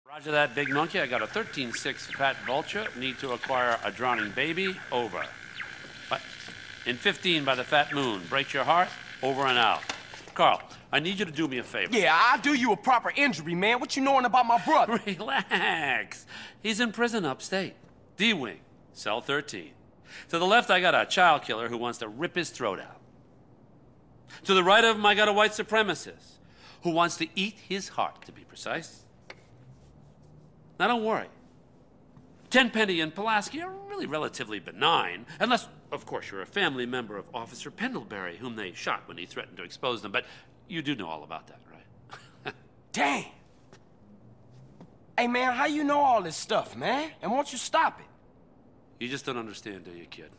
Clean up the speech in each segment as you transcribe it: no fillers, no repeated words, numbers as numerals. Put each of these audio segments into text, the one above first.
Roger that, big monkey. I got a 13-6 fat vulture. Need to acquire a drowning baby. Over. What? In 15 by the fat moon. Breaks your heart. Over and out. Carl, I need you to do me a favor. Yeah, I'll do you a proper injury, man. What you knowing about my brother? Relax. He's in prison upstate. D-Wing, cell 13. To the left, I got a child killer who wants to rip his throat out. To the right of him, I got a white supremacist who wants to eat his heart, to be precise. Now, don't worry. Tenpenny and Pulaski are really relatively benign, unless, of course, you're a family member of Officer Pendlebury, whom they shot when he threatened to expose them. But you do know all about that, right? Dang. Hey, man, how you know all this stuff, man? And won't you stop it? You just don't understand, do you, kid?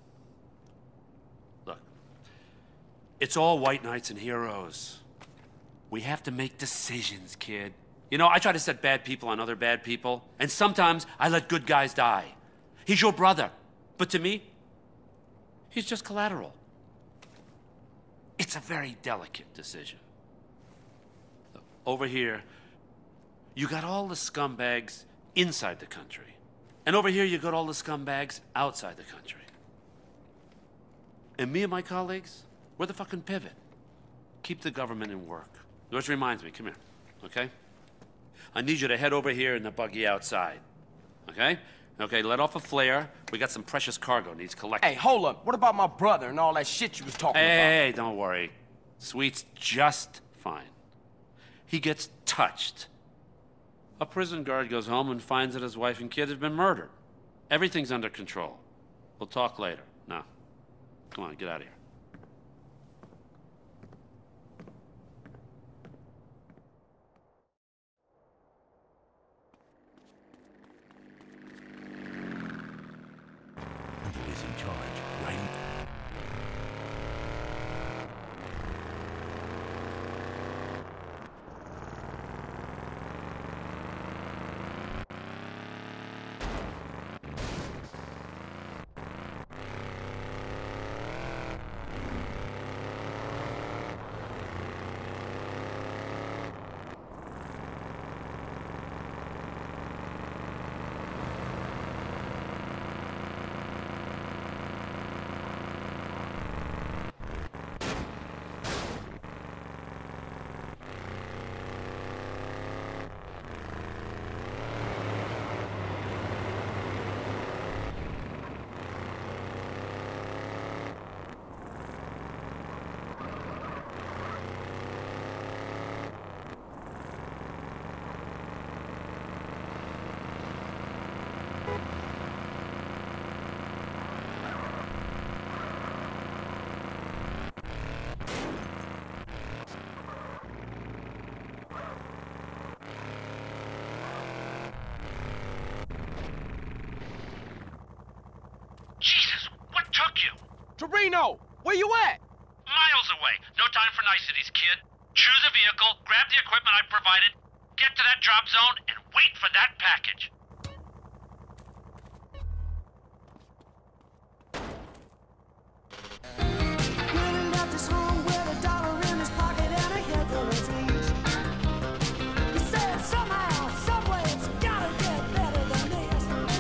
Look, it's all white knights and heroes. We have to make decisions, kid. You know, I try to set bad people on other bad people, and sometimes I let good guys die. He's your brother, but to me, he's just collateral. It's a very delicate decision. Over here, you got all the scumbags inside the country. And over here, you got all the scumbags outside the country. And me and my colleagues, we're the fucking pivot. Keep the government in work. Which reminds me, come here, okay? I need you to head over here in the buggy outside, okay? Okay, let off a flare. We got some precious cargo needs collected. Hey, hold up. What about my brother and all that shit you was talking about? Hey, don't worry. Sweet's just fine. He gets touched. A prison guard goes home and finds that his wife and kid have been murdered. Everything's under control. We'll talk later. Now, come on, get out of here. Who is in charge, right? Jesus, what took you? Torino, where you at? Miles away. No time for niceties, kid. Choose a vehicle, grab the equipment I provided, get to that drop zone, and wait for that package. Running up this home with $1 in his pocket and a head full of dreams. He said somehow, someway, it's gotta get better than this.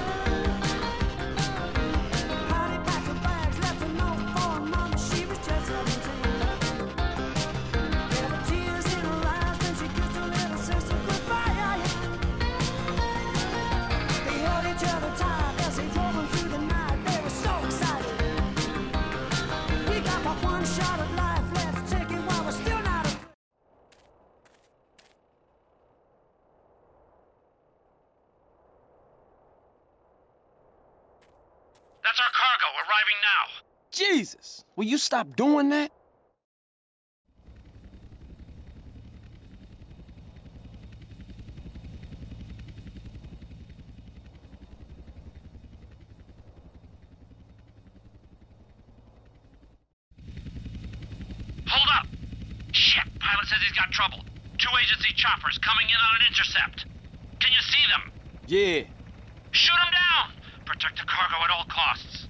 Honey packed her bags, left a note for her mama, she was just 17. There were tears in her eyes when she kissed her little sister goodbye. They held each other tight as they drove them through the night. They were so excited. We got but one shot at life, let's take it while we're still not afraid. That's our cargo arriving now. Jesus, will you stop doing that? Hold up! Shit, pilot says he's got trouble. 2 agency choppers coming in on an intercept. Can you see them? Yeah. Shoot them down! Protect the cargo at all costs.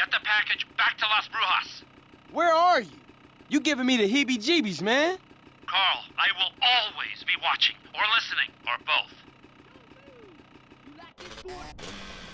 get the package back to Las Brujas. Where are you? You giving me the heebie-jeebies, man. Carl, I will always be watching, or listening, or both.